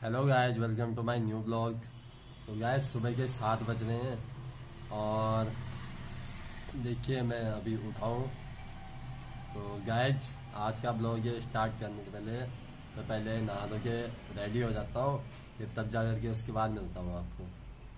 Hello guys, welcome to my new blog. तो guys सुबह के 7 बज रहे हैं और देखिए मैं अभी उठा हूँ। तो गाइस आज का ब्लॉग ये स्टार्ट करने से पहले मैं पहले नहा धो के रेडी हो जाता हूँ, फिर तब जा करके उसके बाद मिलता हूँ आपको।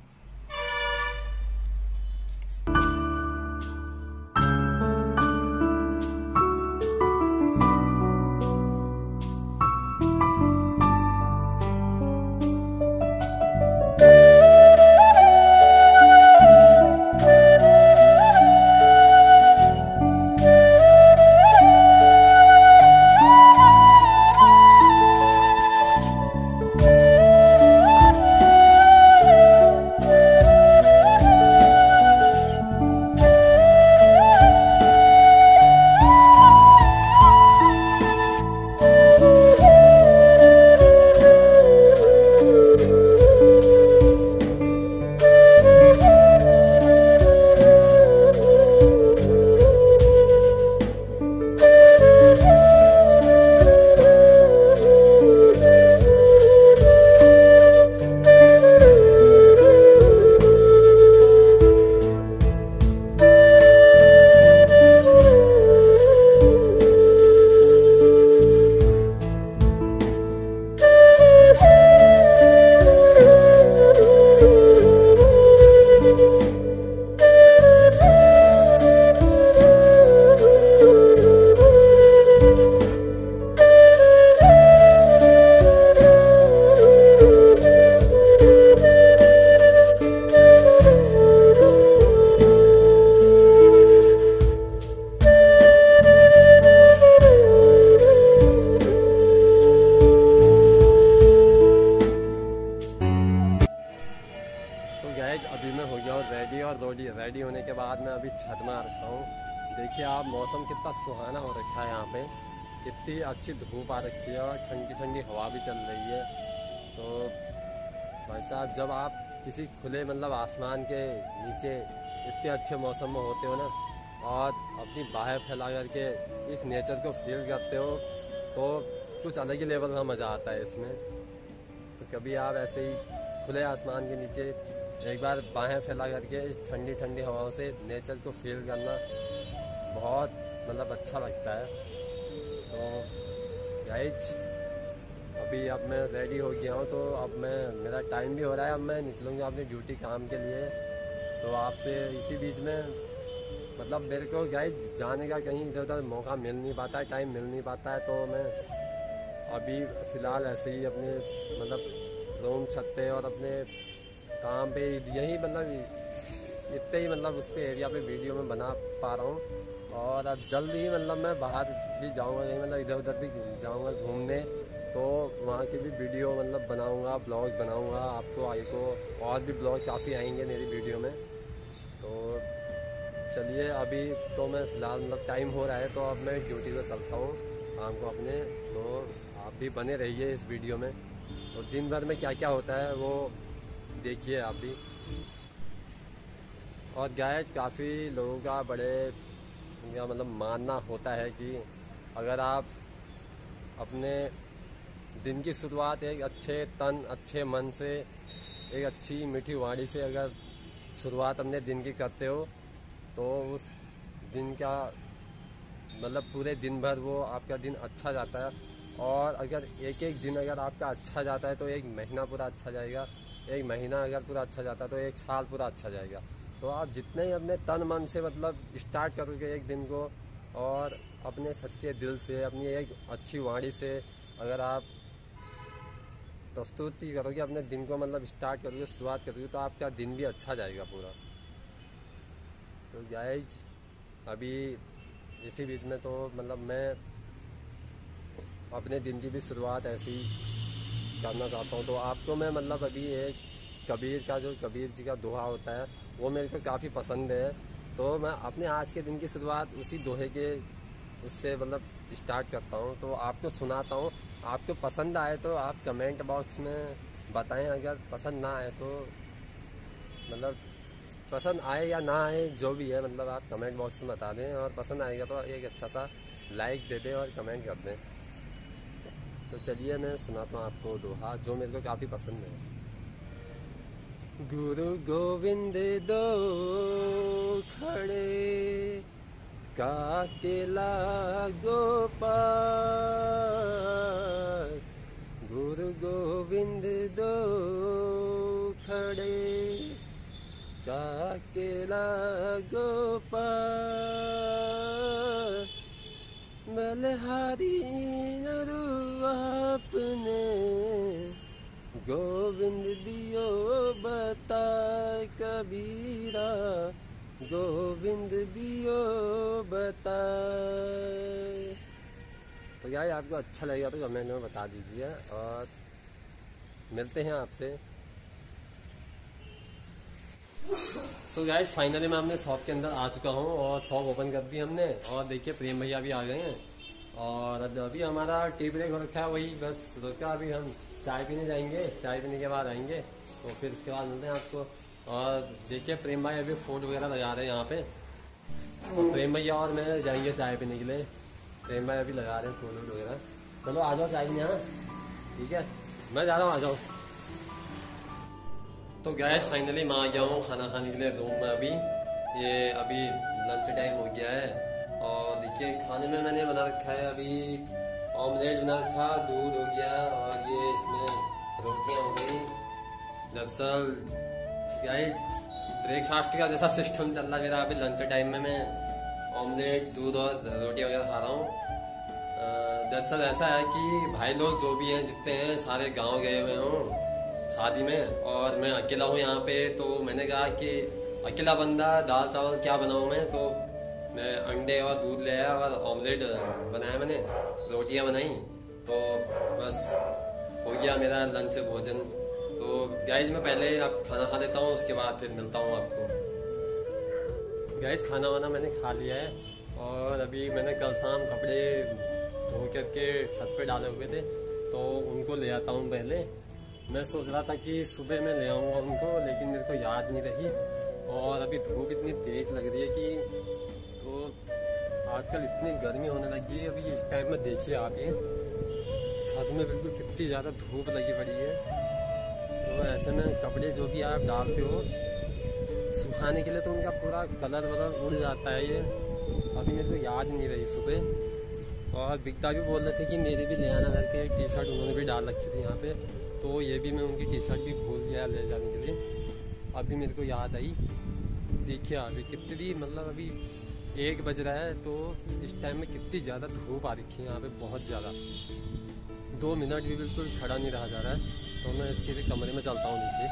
तो गाइस अभी मैं हो गया हूँ रेडी और रेडी होने के बाद मैं अभी छत में आ रखा हूँ। देखिए आप मौसम कितना सुहाना हो रखा है, यहाँ पे कितनी अच्छी धूप आ रखी है और ठंडी ठंडी हवा भी चल रही है। तो भाई साहब जब आप किसी खुले आसमान के नीचे इतने अच्छे मौसम में होते हो ना और अपनी बाहें फैला करके इस नेचर को फील करते हो तो कुछ अलग ही लेवल का मज़ा आता है इसमें। तो कभी आप ऐसे ही खुले आसमान के नीचे एक बार बाहें फैला करके ठंडी ठंडी हवाओं से नेचर को फील करना बहुत अच्छा लगता है। तो गाइस अभी अब मैं रेडी हो गया हूँ, तो अब मेरा टाइम भी हो रहा है, अब मैं निकलूँगा अपनी ड्यूटी काम के लिए। तो आपसे इसी बीच में मेरे को गाइस जाने का कहीं इधर उधर मौका मिल नहीं पाता है, टाइम मिल नहीं पाता है। तो मैं अभी फ़िलहाल ऐसे ही अपने रूम छत पे और अपने काम पे यही इतने ही उस पे एरिया पे वीडियो में बना पा रहा हूँ। और अब जल्द ही मैं बाहर भी जाऊँगा, कहीं इधर उधर भी जाऊँगा घूमने, तो वहाँ की भी वीडियो बनाऊँगा, ब्लॉग बनाऊँगा आपको आगे को, और भी ब्लॉग काफ़ी आएंगे मेरी वीडियो में। तो चलिए अभी तो मैं फ़िलहाल टाइम हो रहा है, तो अब मैं ड्यूटी को चलता हूँ शाम को अपने। तो आप भी बने रहिए इस वीडियो में, तो दिन भर में क्या क्या होता है वो देखिए आप भी। और गाइस काफ़ी लोगों का बड़े मानना होता है कि अगर आप अपने दिन की शुरुआत एक अच्छे तन अच्छे मन से, एक अच्छी मीठी वाणी से अगर शुरुआत अपने दिन की करते हो तो उस दिन का पूरे दिन भर वो आपका दिन अच्छा जाता है। और अगर एक एक दिन अगर आपका अच्छा जाता है तो एक महीना पूरा अच्छा जाएगा, एक महीना अगर पूरा अच्छा जाता है तो एक साल पूरा अच्छा जाएगा। तो आप जितने ही अपने तन मन से स्टार्ट करोगे एक दिन को, और अपने सच्चे दिल से अपनी एक अच्छी वाणी से अगर आप प्रस्तुति करोगे अपने दिन को, स्टार्ट करोगे, शुरुआत करोगे, तो आपका दिन भी अच्छा जाएगा पूरा। तो गाइस अभी इसी बीच में तो मैं अपने दिन की भी शुरुआत ऐसी करना चाहता हूँ। तो आपको मैं अभी एक कबीर जी का दोहा होता है वो मेरे को काफ़ी पसंद है, तो मैं अपने आज के दिन की शुरुआत उसी दोहे के उससे स्टार्ट करता हूँ। तो आपको सुनाता हूँ, आपको पसंद आए तो आप कमेंट बॉक्स में बताएं, अगर पसंद ना आए तो पसंद आए या ना आए जो भी है आप कमेंट बॉक्स में बता दें, और पसंद आएगा तो एक अच्छा सा लाइक दे दें और कमेंट कर दें। तो चलिए मैं सुनाता हूँ आपको दोहा जो मेरे को काफ़ी पसंद है। गुरु गोविंद दो खड़े काकेला गोपाल, गुरु गोविंद दो खड़े काकेला गोपाल, बलहारी नरु आपने गोविंद दियो बता कबीरा, गोविंद दियो बता। तो यार आपको अच्छा लगेगा तो कमेंट में बता दीजिए और मिलते हैं आपसे। सो गाइस फाइनली मैं अपने शॉप के अंदर आ चुका हूँ और शॉप ओपन कर दी हमने और देखिए प्रेम भैया भी आ गए हैं और अभी हमारा टी ब्रेक हो रखा है, वही बस सोचा अभी हम चाय पीने जाएंगे, चाय पीने के बाद आएंगे तो फिर उसके बाद मिलते हैं आपको। और देखिए प्रेम भाई अभी फूड वगैरह लगा रहे हैं यहाँ पे और प्रेम भैया और मैं जाएंगे चाय पीने के लिए। प्रेम भाई अभी लगा रहे हैं फूड वगैरह। चलो आ जाओ चाय पीने, हाँ ठीक है मैं जा रहा हूँ, आ जाओ। तो गैस फाइनली मैं आ गया हूँ खाना खाने के लिए रूम में। अभी अभी लंच टाइम हो गया है और देखिए खाने में मैंने बना रखा है अभी ऑमलेट बना रखा, दूध हो गया और ये इसमें रोटियां हो गई। दरअसल गाइस ब्रेकफास्ट का जैसा सिस्टम चल रहा है मेरा अभी लंच टाइम में मैं ऑमलेट दूध और रोटी वगैरह खा रहा हूँ। दरअसल ऐसा है कि भाई लोग जो भी हैं जितने हैं सारे गाँव गए हुए हों शादी में और मैं अकेला हूँ यहाँ पे। तो मैंने कहा कि अकेला बंदा दाल चावल क्या बनाऊँ मैं, तो मैं अंडे और दूध ले आया और ऑमलेट बनाया मैंने, रोटियाँ बनाई, तो बस हो गया मेरा लंच भोजन। तो गाइज मैं पहले अब खाना खा लेता हूँ उसके बाद फिर मिलता हूँ आपको। गाइज खाना वाना मैंने खा लिया है और अभी मैंने कल शाम कपड़े धो करके छत पे डाले हुए थे तो उनको ले आता हूँ पहले। मैं सोच रहा था कि सुबह मैं ले आऊँगा उनको लेकिन मेरे को याद नहीं रही और अभी धूप इतनी तेज लग रही है कि तो आजकल इतनी गर्मी होने लगी है। अभी इस टाइम में देखिए आप ये छत में बिल्कुल कितनी ज़्यादा धूप लगी पड़ी है। तो ऐसे में कपड़े जो भी आप डालते हो सुखाने के लिए तो उनका पूरा कलर वलर उड़ जाता है। ये अभी मेरे को याद नहीं रही सुबह। और बिगता भी बोल रहे थे कि मेरे भी ले आना करके टी शर्ट उन्होंने भी डाल रखी थी यहाँ पे, तो ये भी मैं उनकी टी शर्ट भी भूल गया ले जाने के लिए। अभी मेरे को याद आई। देखिए अभी कितनी मतलब अभी 1 बज रहा है तो इस टाइम में कितनी ज़्यादा धूप आ रखी है यहाँ पे, बहुत ज़्यादा। 2 मिनट भी बिल्कुल खड़ा नहीं रहा जा रहा है। तो मैं सीधे कमरे में चलता हूँ नीचे।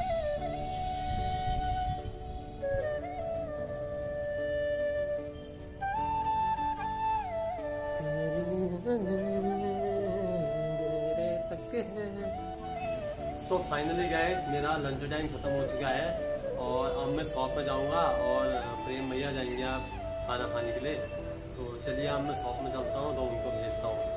सो फाइनली गाइस मेरा लंच टाइम खत्म हो चुका है और अब मैं शॉप में जाऊंगा और प्रेम भैया जाएंगे आप खाना खाने के लिए। तो चलिए अब मैं शॉप में चलता हूँ तो उनको भेजता हूँ।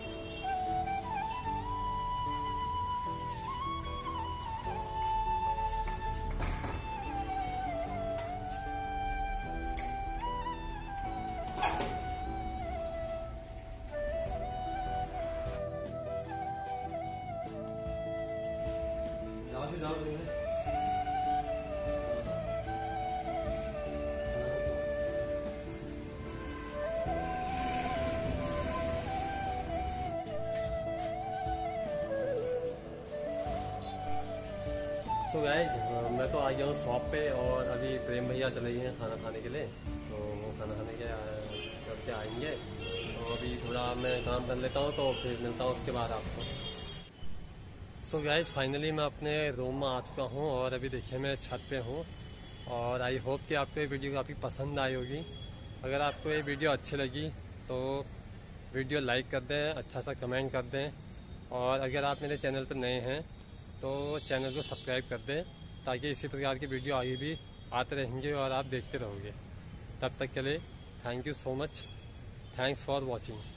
सो गाइज मैं तो आ गया हूँ शॉप पे और अभी प्रेम भैया चले गए हैं खाना खाने के लिए। तो वो खाना खाने के करके आएंगे तो अभी थोड़ा मैं काम कर लेता हूँ तो फिर मिलता हूँ उसके बाद आपको। सो गाइज फाइनली मैं अपने रूम में आ चुका हूँ और अभी देखिए मैं छत पे हूँ और आई होप कि आपको ये वीडियो काफ़ी पसंद आई होगी। अगर आपको ये वीडियो अच्छी लगी तो वीडियो लाइक कर दें, अच्छा सा कमेंट कर दें और अगर आप मेरे चैनल पर नए हैं तो चैनल को सब्सक्राइब कर दें ताकि इसी प्रकार की वीडियो आगे भी आते रहेंगे और आप देखते रहोगे। तब तक के लिए thank you so much, thanks for watching.